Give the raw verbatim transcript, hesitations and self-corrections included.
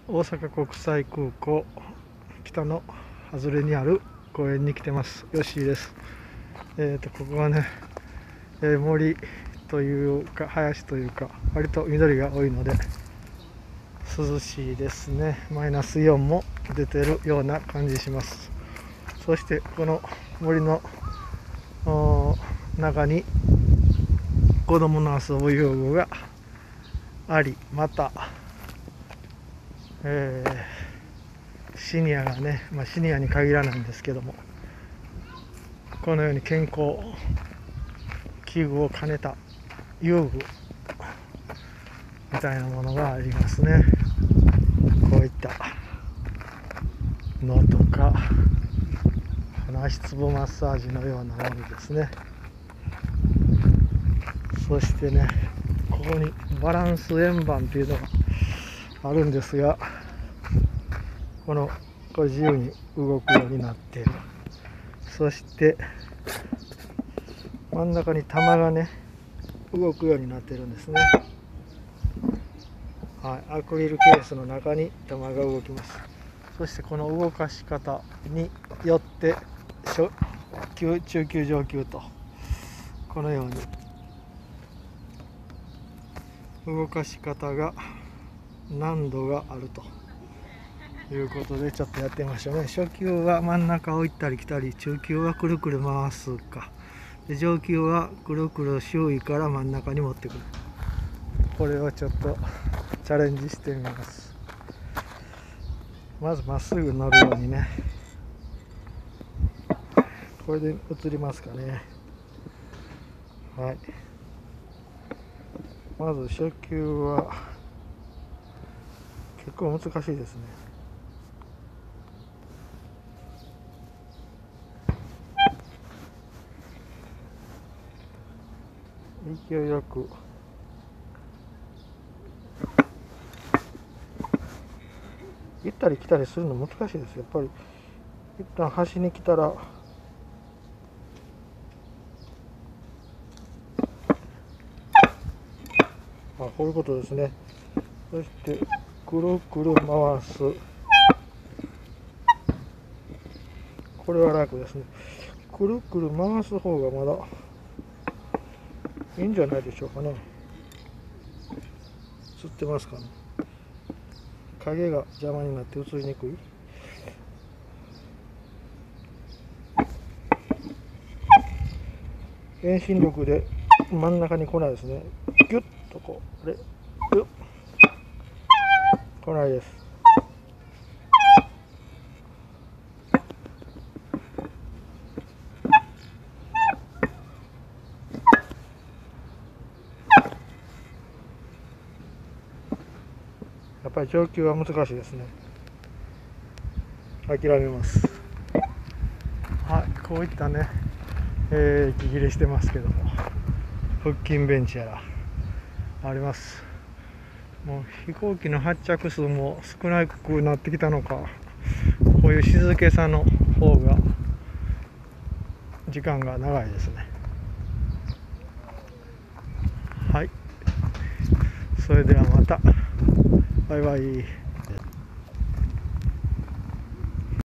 大阪国際空港北の外れにある公園に来てます。ヨッシーです。えーとここはね、えー、森というか林というか割と緑が多いので涼しいですね。マイナスイオンも出てるような感じします。そしてこの森の中に子供の遊ぶ遊具があり、また、えー、シニアがね、まあ、シニアに限らないんですけども、このように健康器具を兼ねた遊具みたいなものがありますね。こういったのとか足つぼマッサージのようなものですね。そしてね、ここにバランス円盤というのがあるんですが、このこれ自由に動くようになっている。そして真ん中に玉がね動くようになっているんですね。はい、アクリルケースの中に玉が動きます。そしてこの動かし方によって初級、中級、上級とこのように動かし方が難度があるということで、ちょっとやってみましょうね。初級は真ん中を行ったり来たり、中級はくるくる回すかで、上級はくるくる周囲から真ん中に持ってくる。これをちょっとチャレンジしてみます。まずまっすぐ乗るようにね、これで映りますかね。はい、まず初級は結構難しいですね。勢いよく行ったり来たりするの難しいです。やっぱり一旦端に来たらあ、こういうことですね。そしてくるくる回す。これは楽ですね。くるくる回す方がまだいいんじゃないでしょうかね。映ってますかね。影が邪魔になって映りにくい。遠心力で真ん中に来ないですね。ギュッとこう、あれ、ギュッ、来ないです。やっぱり上級は難しいですね。諦めます。はい、こういったね、えー、息切れしてますけども、腹筋ベンチやらあります。もう飛行機の発着数も少なくなってきたのか、こういう静けさの方が時間が長いですね。はい、それではまた。バイバイ。